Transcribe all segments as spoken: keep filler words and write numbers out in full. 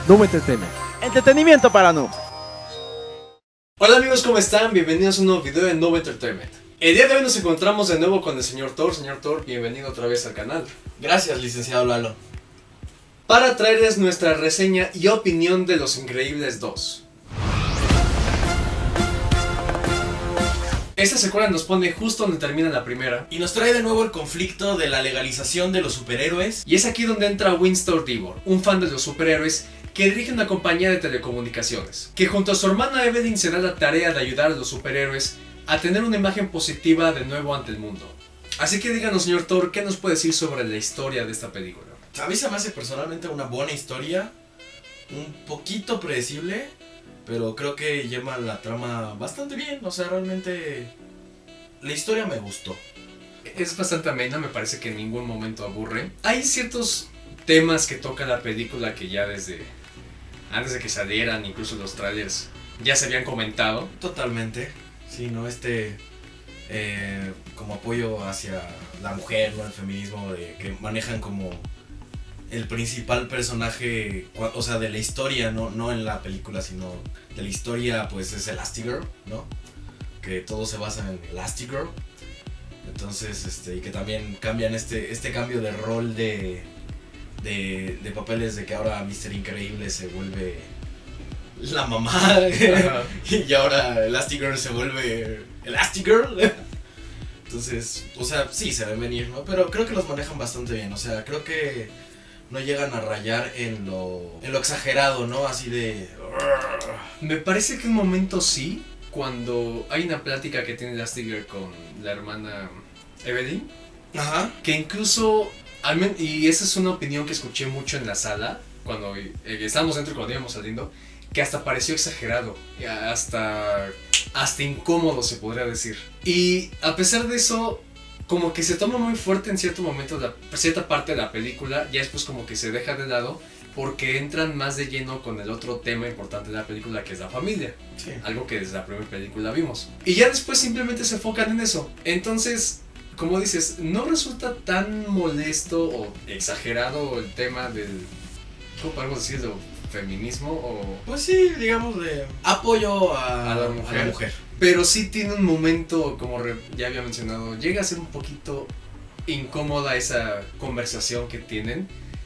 Noob Entertainment. Entretenimiento para noobs. Hola amigos, ¿cómo están? Bienvenidos a un nuevo video de Noob Entertainment. El día de hoy nos encontramos de nuevo con el señor Thor. Señor Thor, bienvenido otra vez al canal. Gracias, licenciado Lalo. Para traerles nuestra reseña y opinión de Los Increíbles dos. Esta secuela nos pone justo donde termina la primera. Y nos trae de nuevo el conflicto de la legalización de los superhéroes. Y es aquí donde entra Winston Divor, un fan de los superhéroes que dirige una compañía de telecomunicaciones, que junto a su hermana Evelyn se da la tarea de ayudar a los superhéroes a tener una imagen positiva de nuevo ante el mundo. Así que díganos, señor Thor, ¿qué nos puede decir sobre la historia de esta película? A mí se me hace personalmente una buena historia, un poquito predecible, pero creo que lleva la trama bastante bien. O sea, realmente la historia me gustó. Es bastante amena, me parece que en ningún momento aburre. Hay ciertos temas que toca la película que ya desde antes de que salieran, incluso los trailers, ya se habían comentado. Totalmente. Sí, ¿no? Este eh, como apoyo hacia la mujer, ¿no? El feminismo, de, que manejan como el principal personaje, o sea, de la historia, no, no en la película, sino de la historia, pues es Elastigirl, ¿no? Que todo se basa en Elastigirl. Entonces, este, y que también cambian este, este cambio de rol de, de, de papeles, de que ahora míster Increíble se vuelve la mamá y ahora Elastigirl se vuelve Elastigirl. Entonces, o sea, sí se ven venir, ¿no? Pero creo que los manejan bastante bien, o sea, creo que no llegan a rayar en lo, en lo exagerado, ¿no? Así de... Me parece que un momento sí, cuando hay una plática que tiene Elastigirl con la hermana Evelyn. Ajá. Que incluso, y esa es una opinión que escuché mucho en la sala, cuando eh, estábamos dentro y cuando íbamos saliendo, que hasta pareció exagerado, hasta, hasta incómodo se podría decir. Y a pesar de eso, como que se toma muy fuerte en cierto momento, la, cierta parte de la película, ya después como que se deja de lado, porque entran más de lleno con el otro tema importante de la película, que es la familia. Sí. Algo que desde la primera película vimos. Y ya después simplemente se enfocan en eso. Entonces, como dices, no resulta tan molesto o exagerado el tema del... ¿Cómo podemos decirlo? ¿Feminismo o...? Pues sí, digamos de apoyo a, a, la, mujer. a la mujer. Pero sí tiene un momento, como re, ya había mencionado, llega a ser un poquito incómoda esa conversación que tienen.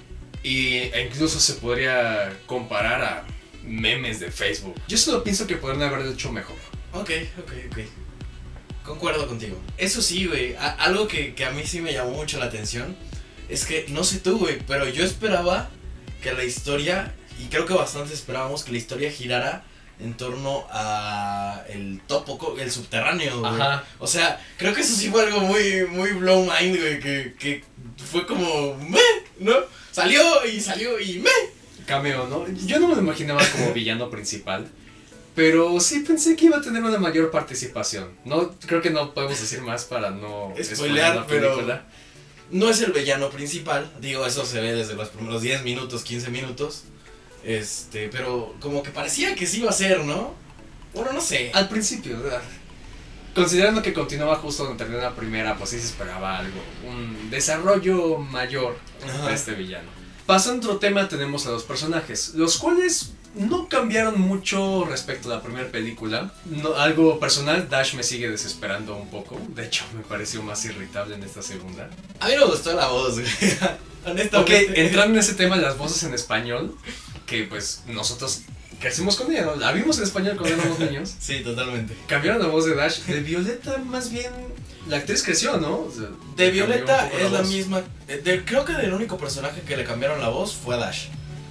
Y, e incluso se podría comparar a memes de Facebook. Yo solo pienso que podrían haberlo hecho mejor. Ok, ok, ok. Concuerdo contigo. Eso sí, güey, algo que, que a mí sí me llamó mucho la atención es que, no sé tú, güey, pero yo esperaba que la historia, y creo que bastante esperábamos, que la historia girara en torno a el topo, el subterráneo, güey. Ajá. O sea, creo que eso sí fue algo muy, muy blow mind, güey, que, que fue como, meh, ¿no? Salió y salió y meh. Cameo, ¿no? Yo no me lo imaginaba como villano principal, pero sí pensé que iba a tener una mayor participación. No, creo que no podemos decir más para no spoilear la película. Pero no es el villano principal, digo, eso se ve desde los primeros diez minutos, quince minutos. Este, pero como que parecía que sí iba a ser, ¿no? Bueno, no sé. Al principio, ¿verdad? Considerando que continuaba justo donde terminó la primera, pues sí se esperaba algo, un desarrollo mayor Ajá. de este villano. Pasando a otro tema, tenemos a los personajes, los cuales no cambiaron mucho respecto a la primera película. No, algo personal, Dash me sigue desesperando un poco. De hecho, me pareció más irritable en esta segunda. A mí me gustó la voz, güey. Honestamente. Ok, entrando en ese tema, las voces en español, que pues nosotros crecimos con ella, ¿no? La vimos en español cuando éramos niños. Sí, totalmente. Cambiaron la voz de Dash. De Violeta, más bien, la actriz creció, ¿no? O sea, de Violeta es la, la misma. De, creo que del único personaje que le cambiaron la voz fue a Dash.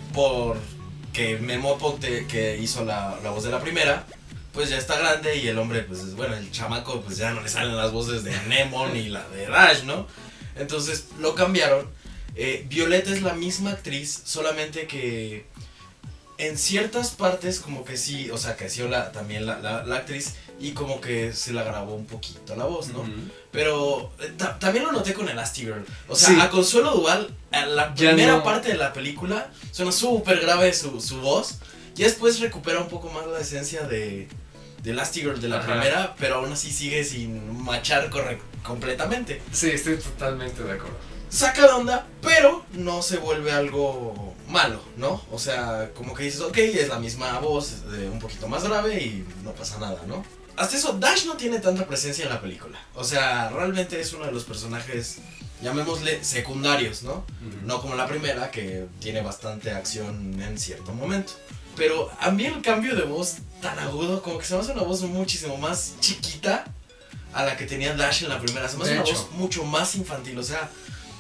Porque Memopo, te, que hizo la, la voz de la primera, pues ya está grande y el hombre, pues bueno, el chamaco, pues ya no le salen las voces de Nemo ni la de Dash, ¿no? Entonces lo cambiaron. Eh, Violeta es la misma actriz, solamente que en ciertas partes como que sí, o sea, creció la, también la, la, la actriz y como que se la grabó un poquito la voz, ¿no? Uh-huh. Pero ta también lo noté con Elastigirl. O sea, sí. A Consuelo Duval, en la ya primera no. parte de la película, suena súper grave su, su voz. Y después recupera un poco más la esencia de, de Elastigirl de la Ajá. primera, pero aún así sigue sin machar completamente. Sí, estoy totalmente de acuerdo. saca de onda, pero no se vuelve algo malo, ¿no? O sea, como que dices, ok, es la misma voz, de un poquito más grave y no pasa nada, ¿no? Hasta eso, Dash no tiene tanta presencia en la película. O sea, realmente es uno de los personajes, llamémosle, secundarios, ¿no? Uh-huh. No como la primera, que tiene bastante acción en cierto momento. Pero a mí el cambio de voz tan agudo, como que se me hace una voz muchísimo más chiquita a la que tenía Dash en la primera. Se me hace una voz mucho más infantil, o sea...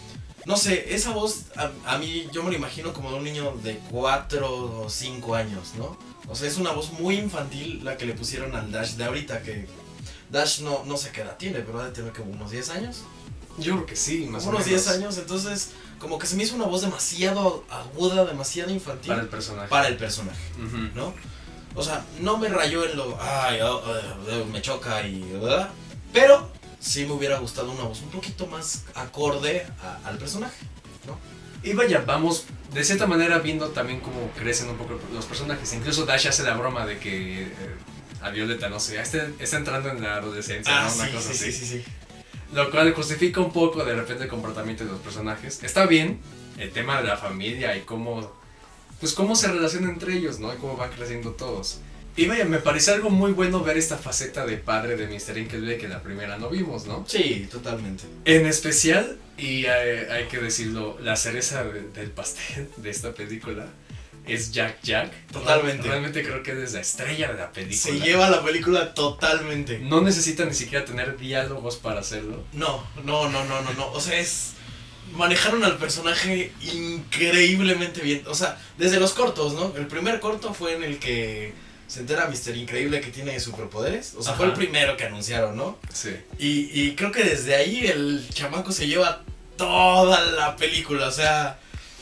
No sé, esa voz a, a mí yo me lo imagino como de un niño de cuatro o cinco años, ¿no? O sea, es una voz muy infantil la que le pusieron al Dash de ahorita, que Dash no, no sé qué edad tiene, pero ha de tener como unos diez años. Yo creo que sí, más o menos. Unos diez años, entonces como que se me hizo una voz demasiado aguda, demasiado infantil. Para el personaje. Para el personaje, uh-huh. ¿no? O sea, no me rayó en lo, ay, oh, oh, me choca y... ¿verdad? Pero... sí me hubiera gustado una voz un poquito más acorde a, al personaje, ¿no? Y vaya, vamos de cierta manera viendo también cómo crecen un poco los personajes. Incluso Dash hace la broma de que eh, a Violeta, no sé, está, está entrando en la adolescencia, ah, ¿no? Una sí, cosa sí, así. Sí, sí, sí. Lo cual justifica un poco de repente el comportamiento de los personajes. Está bien el tema de la familia y cómo, pues cómo se relacionan entre ellos, ¿no? Y cómo van creciendo todos. Y vaya, me parece algo muy bueno ver esta faceta de padre de mister Increíble que en la primera no vimos, ¿no? Sí, totalmente. En especial, y hay, hay que decirlo, la cereza de, del pastel de esta película es Jack Jack. Totalmente. Realmente creo que es la estrella de la película. Se lleva la película totalmente. No necesita ni siquiera tener diálogos para hacerlo. No, no, no, no, no, no. O sea, es... manejaron al personaje increíblemente bien. O sea, desde los cortos, ¿no? El primer corto fue en el que... se entera mister Increíble que tiene superpoderes. O sea, ajá, fue el primero que anunciaron, ¿no? Sí. Y, y creo que desde ahí el chamaco se lleva toda la película, o sea...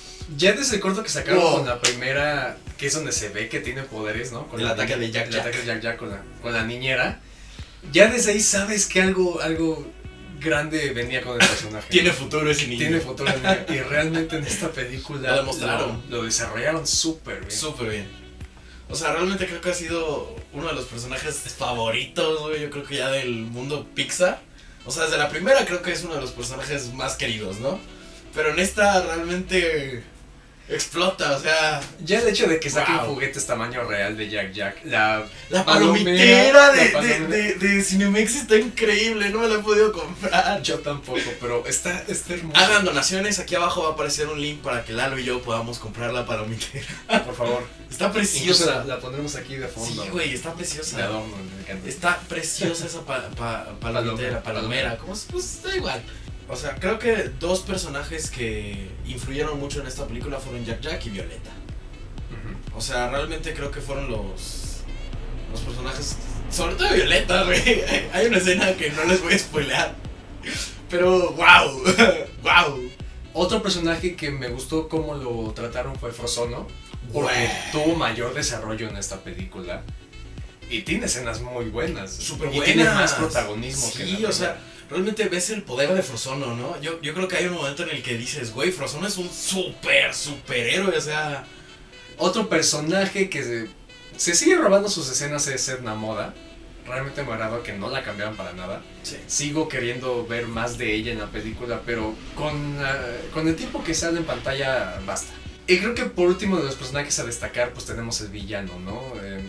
ya desde el corto que sacaron wow. con la primera, que es donde se ve que tiene poderes, ¿no? Con el la ataque niña, de Jack el Jack. ataque de Jack Jack con la, con la niñera. Ya desde ahí sabes que algo, algo grande venía con el personaje. Tiene futuro ese niño. Tiene futuro ese niño. Y realmente en esta película lo demostraron. Lo, lo desarrollaron súper bien. Súper bien. O sea, realmente creo que ha sido uno de los personajes favoritos, güey, yo creo que ya del mundo Pixar. O sea, desde la primera creo que es uno de los personajes más queridos, ¿no? Pero en esta realmente explota, o sea... ya el hecho de que saquen wow. juguetes tamaño real de Jack Jack, la... La palomitera la de, palomera. de, de, de Cinemex está increíble, no me la he podido comprar. Yo tampoco, pero está, está hermoso. Hagan donaciones, aquí abajo va a aparecer un link para que Lalo y yo podamos comprar la palomitera. Por favor. Está preciosa. La, la pondremos aquí de fondo. Sí, güey, está preciosa. De adorno, me encanta. Está preciosa esa pa, pa, palomitera, palomera, como pues da igual. O sea, creo que dos personajes que influyeron mucho en esta película fueron Jack Jack y Violeta. Uh-huh. O sea, realmente creo que fueron los los personajes, sobre todo Violeta, güey. Hay una escena que no les voy a spoilear, pero wow, wow. Otro personaje que me gustó cómo lo trataron fue Frozono, porque wow. tuvo mayor desarrollo en esta película y tiene escenas muy buenas. Súper buenas. Y tiene más protagonismo sí, que la o sea, realmente ves el poder de Frozono, ¿no? Yo, yo creo que hay un momento en el que dices, güey, Frozono es un súper, superhéroe, o sea... Otro personaje que se, se sigue robando sus escenas es Edna Moda. Realmente me agrada que no la cambiaron para nada. Sí. Sigo queriendo ver más de ella en la película, pero con, uh, con el tiempo que sale en pantalla basta. Y creo que por último de los personajes a destacar, pues tenemos el villano, ¿no? Eh,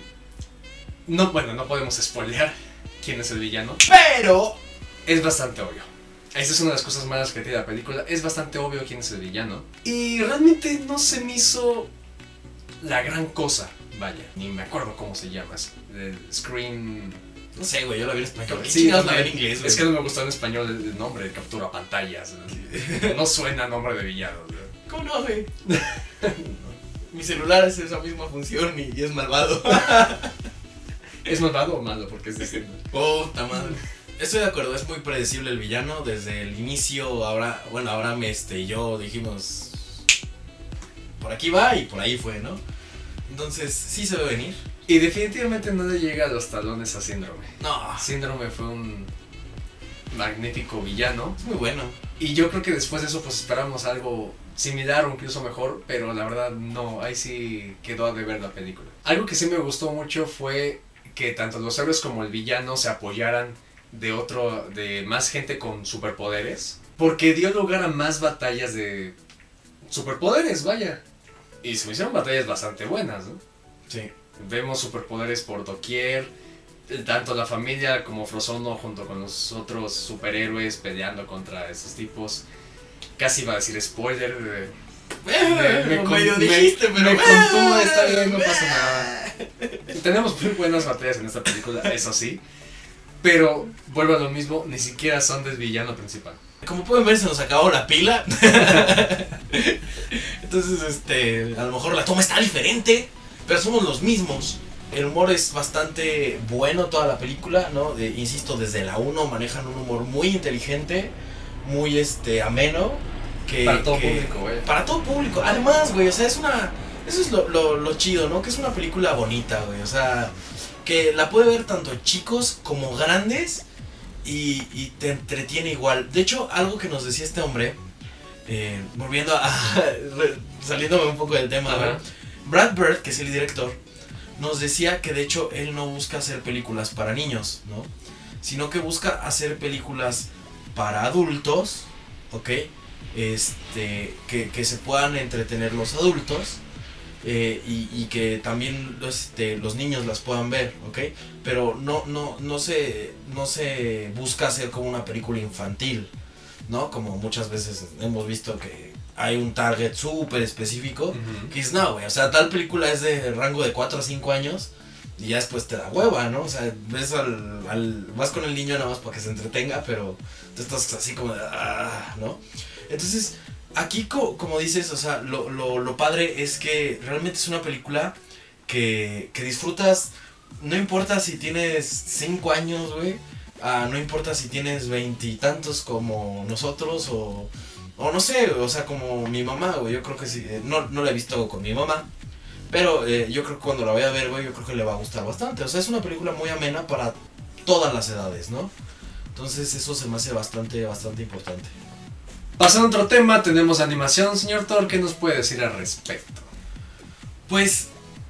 no, bueno, no podemos spoilear quién es el villano, pero es bastante obvio. Esa es una de las cosas malas que tiene la película. Es bastante obvio quién es el villano. Y realmente no se me hizo la gran cosa. Vaya, ni me acuerdo cómo se llama. El Screen... no sé, güey, yo la vi en español. Sí, la vi en inglés, güey. Es que no me gustó en español el nombre, el captura pantallas. No suena nombre de villano. ¿Cómo no, güey? Mi celular hace esa misma función y, y es malvado. ¿Es malvado o malo? Porque es distinto. Puta madre. Estoy de acuerdo, es muy predecible el villano. Desde el inicio, ahora, bueno, ahora este y yo dijimos, por aquí va y por ahí fue, ¿no? Entonces, sí se ve venir. Y definitivamente no le llega a los talones a Síndrome. No. Síndrome fue un magnífico villano. Es muy bueno. Y yo creo que después de eso pues esperamos algo similar o incluso mejor, pero la verdad no, ahí sí quedó a deber la película. Algo que sí me gustó mucho fue que tanto los héroes como el villano se apoyaran de otro, de más gente con superpoderes. porque dio lugar a más batallas de superpoderes, vaya. Y se me hicieron batallas bastante buenas, ¿no? Sí. Vemos superpoderes por doquier, tanto la familia como Frozono junto con los otros superhéroes peleando contra esos tipos. Casi iba a decir spoiler. Me, me, con, medio dijiste, me, pero me contuve, está bien, no pasa nada. Tenemos muy buenas batallas en esta película, eso sí. Pero vuelvo a lo mismo, ni siquiera son del villano principal. Como pueden ver, se nos acabó la pila. Entonces, este, a lo mejor la toma está diferente, pero somos los mismos. El humor es bastante bueno toda la película, ¿no? De, insisto, desde la uno manejan un humor muy inteligente, muy este ameno. Que, para todo que, público, güey. Para todo público. Además, güey, o sea, es una... Eso es lo, lo, lo chido, ¿no? Que es una película bonita, güey. O sea, que la puede ver tanto chicos como grandes y, y te entretiene igual. De hecho, algo que nos decía este hombre, eh, volviendo a... saliéndome un poco del tema, güey. Brad Bird, que es el director, nos decía que de hecho él no busca hacer películas para niños, ¿no? Sino que busca hacer películas para adultos, ¿ok? Este, que, que se puedan entretener los adultos eh, y, y que también este, los niños las puedan ver, ¿ok? Pero no, no, no, se, no se busca hacer como una película infantil, ¿no? Como muchas veces hemos visto que hay un target súper específico, uh-huh. que es no, güey, o sea, tal película es de rango de cuatro a cinco años y ya después te da hueva, ¿no? O sea, ves al, al vas con el niño nada más para que se entretenga, pero tú estás así como de, ah, ¿no? Entonces, aquí co- como dices, o sea, lo, lo, lo padre es que realmente es una película que, que disfrutas, no importa si tienes cinco años, güey, uh, no importa si tienes veintitantos como nosotros o... O no sé, o sea, como mi mamá, güey, yo creo que sí, eh, no, no la he visto con mi mamá, pero eh, yo creo que cuando la vaya a ver, güey, yo creo que le va a gustar bastante. O sea, es una película muy amena para todas las edades, ¿no? Entonces eso se me hace bastante, bastante importante. Pasando a otro tema, tenemos animación, señor Thor, ¿qué nos puede decir al respecto? Pues,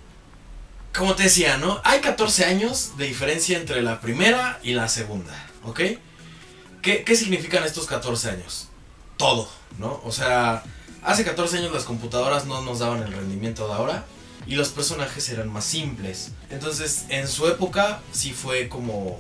como te decía, ¿no? Hay catorce años de diferencia entre la primera y la segunda, ¿ok? ¿Qué, qué significan estos catorce años? Todo, ¿no? O sea, hace catorce años las computadoras no nos daban el rendimiento de ahora y los personajes eran más simples. Entonces, en su época sí fue como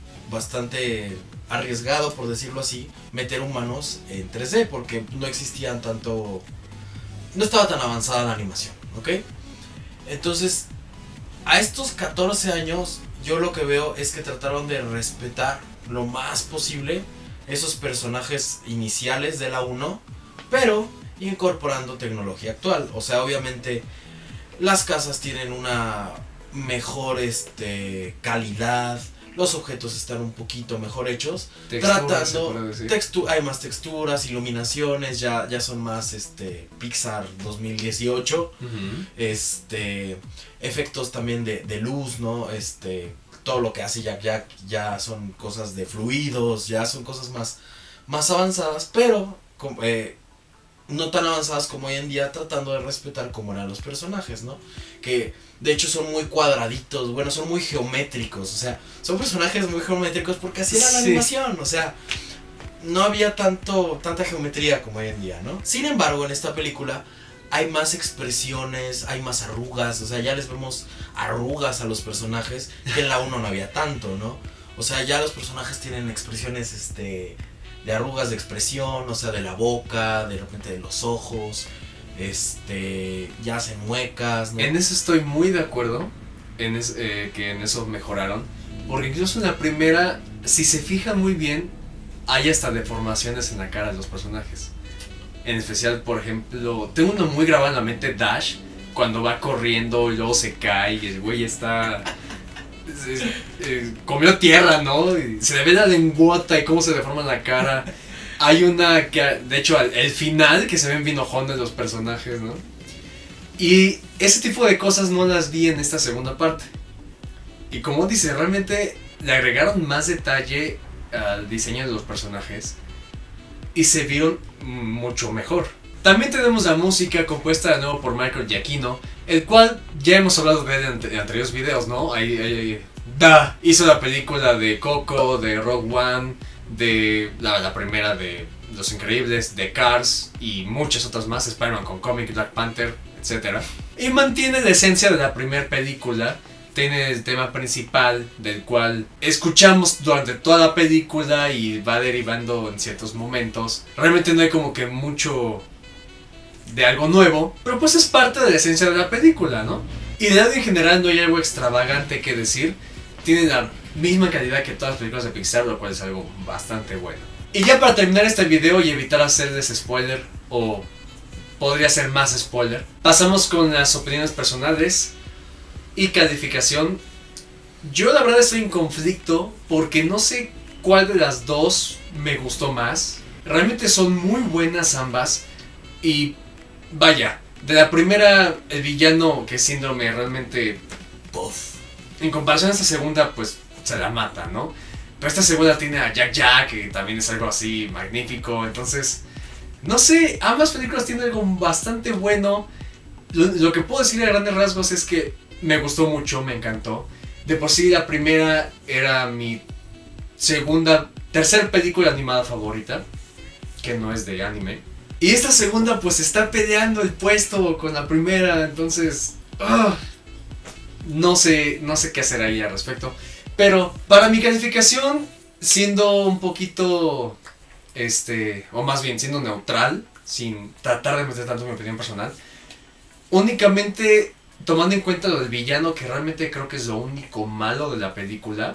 bastante arriesgado, por decirlo así, meter humanos en tres D porque no existían tanto... No estaba tan avanzada la animación, ¿ok? Entonces, a estos catorce años, yo lo que veo es que trataron de respetar lo más posible esos personajes iniciales de la uno, pero incorporando tecnología actual. O sea, obviamente las casas tienen una mejor este, calidad, los objetos están un poquito mejor hechos, Textura, tratando textu- hay más texturas, iluminaciones, ya, ya son más este, Pixar dos mil dieciocho, uh-huh. este, efectos también de, de luz, ¿no? Este... todo lo que hace Jack Jack ya son cosas de fluidos, ya son cosas más, más avanzadas, pero eh, no tan avanzadas como hoy en día, tratando de respetar cómo eran los personajes, ¿no? Que de hecho son muy cuadraditos, bueno, son muy geométricos, o sea, son personajes muy geométricos porque así era la sí. animación, o sea, no había tanto tanta geometría como hoy en día, ¿no? Sin embargo, en esta película hay más expresiones, hay más arrugas, o sea, ya les vemos arrugas a los personajes, que en la uno no había tanto, ¿no? O sea, ya los personajes tienen expresiones, este, de arrugas de expresión, o sea, de la boca, de repente de los ojos, este, ya hacen muecas, ¿no? En eso estoy muy de acuerdo, en es, eh, que en eso mejoraron, porque incluso en la primera, si se fijan muy bien, hay hasta deformaciones en la cara de los personajes. En especial, por ejemplo, tengo uno muy grabado en la mente, Dash, cuando va corriendo y luego se cae y el güey está... Es, es, es, comió tierra, ¿no? Y se le ve la lengüota y cómo se deforma la cara. Hay una que, de hecho, el final, que se ven bien ojones los personajes, ¿no? Y ese tipo de cosas no las vi en esta segunda parte. Y como dice, realmente le agregaron más detalle al diseño de los personajes y se vieron mucho mejor. También tenemos la música compuesta de nuevo por Michael Giacchino, el cual ya hemos hablado de él en, en anteriores videos, ¿no? Ahí, ahí, ahí. Da, hizo la película de Coco, de Rogue One, de la, la primera de Los Increíbles, The Cars y muchas otras más, Spider-Man con cómic, Black Panther, etcétera. Y mantiene la esencia de la primera película, tiene el tema principal del cual escuchamos durante toda la película y va derivando en ciertos momentos. Realmente no hay como que mucho de algo nuevo, pero pues es parte de la esencia de la película, ¿no? Y de lado en general no hay algo extravagante que decir, tiene la misma calidad que todas las películas de Pixar, lo cual es algo bastante bueno. Y ya para terminar este video y evitar hacerles spoiler, o podría ser más spoiler, pasamos con las opiniones personales y calificación. Yo la verdad estoy en conflicto porque no sé cuál de las dos me gustó más. Realmente son muy buenas ambas y vaya, de la primera el villano, que es Síndrome, realmente puff, en comparación a esta segunda pues se la mata, ¿no? Pero esta segunda tiene a Jack Jack, que también es algo así magnífico. Entonces, no sé, ambas películas tienen algo bastante bueno. Lo, lo que puedo decir a grandes rasgos es que me gustó mucho, me encantó. De por sí la primera era mi segunda, tercera película animada favorita, que no es de anime. Y esta segunda pues está peleando el puesto con la primera, entonces uh, no sé, no sé qué hacer ahí al respecto. Pero para mi calificación, siendo un poquito, este, o más bien siendo neutral, sin tratar de meter tanto mi opinión personal, únicamente tomando en cuenta lo del villano, que realmente creo que es lo único malo de la película,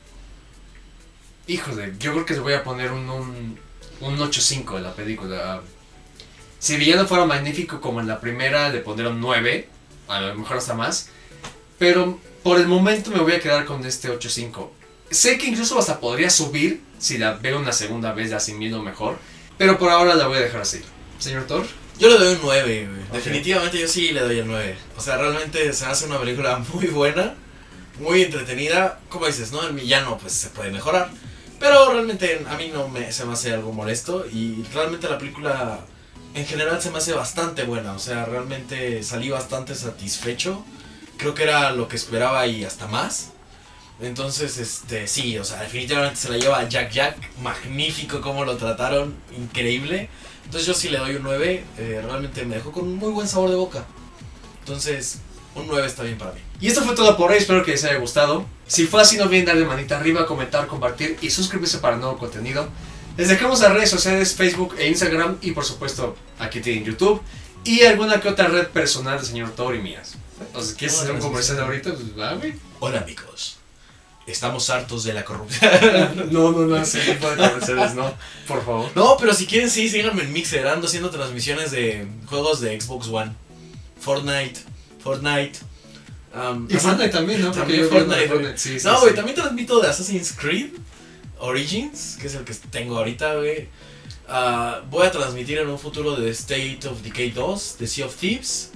híjole, yo creo que le voy a poner un, un, un ocho punto cinco de la película. Si el villano fuera magnífico como en la primera, le pondría un nueve, a lo mejor hasta más, pero por el momento me voy a quedar con este ocho punto cinco. Sé que incluso hasta podría subir si la veo una segunda vez, la asimilo mejor, pero por ahora la voy a dejar así. Señor Thor. Yo le doy un nueve, güey. Okay. Definitivamente yo sí le doy el nueve. O sea, realmente se hace una película muy buena, muy entretenida. Como dices, ¿no? El villano pues se puede mejorar, pero realmente a mí no me, se me hace algo molesto. Y realmente la película en general se me hace bastante buena. O sea, realmente salí bastante satisfecho. Creo que era lo que esperaba y hasta más. Entonces, este, sí, o sea, definitivamente se la lleva Jack Jack. Magnífico cómo lo trataron, increíble. Entonces yo sí le doy un nueve, eh, realmente me dejó con un muy buen sabor de boca. Entonces, un nueve está bien para mí. Y esto fue todo por hoy, espero que les haya gustado. Si fue así, no olviden darle manita arriba, comentar, compartir y suscribirse para nuevo contenido. Les dejamos las redes sociales, Facebook e Instagram, y por supuesto, aquí tienen YouTube. Y alguna que otra red personal del señor Thor y mías. O sea, ¿quieres hacer un comercial ahorita? Pues va, güey. Hola amigos, estamos hartos de la corrupción. No, no, no, ese tipo de comerciales no, por favor. No, pero si quieren sí, síganme en Mixer, ando haciendo transmisiones de juegos de Xbox One. Fortnite, Fortnite. Um, Y Fortnite también, ¿no? También Porque yo Fortnite, Fortnite. Sí, sí, no, güey, sí. también transmito de Assassin's Creed Origins, que es el que tengo ahorita, güey. Uh, voy a transmitir en un futuro de State of Decay dos, de Sea of Thieves,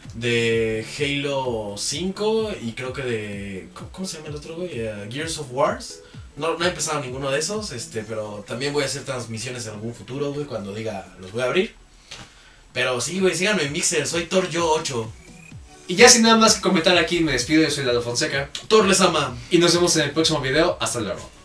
de Halo cinco y creo que de... ¿Cómo, cómo se llama el otro, güey? Uh, Gears of Wars. No, no he empezado ninguno de esos, este, pero también voy a hacer transmisiones en algún futuro, güey, cuando diga los voy a abrir. Pero sí, güey, síganme en Mixer, soy Thor Yo ocho. Y ya sin nada más que comentar aquí, me despido, yo soy Lalo Fonseca. Thor les ama. Y nos vemos en el próximo video, hasta luego.